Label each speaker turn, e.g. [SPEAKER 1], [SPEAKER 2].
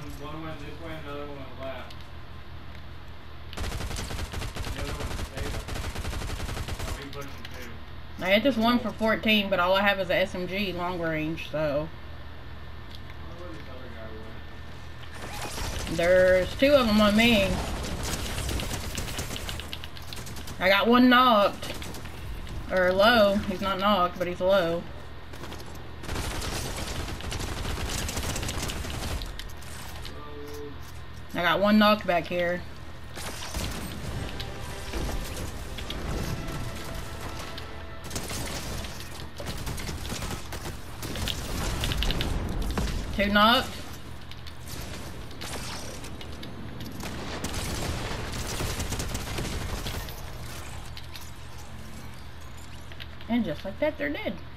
[SPEAKER 1] One went this way, another one went left. The other one stayed up. Oh, he pushing too.
[SPEAKER 2] I hit this one for 14, but all I have is an SMG long range, so.
[SPEAKER 1] Where this other guy went?
[SPEAKER 2] There's 2 of them on me. I got one knocked. Or low. He's not knocked, but he's low. I got one knocked back here. Two knocked. And just like that, they're dead.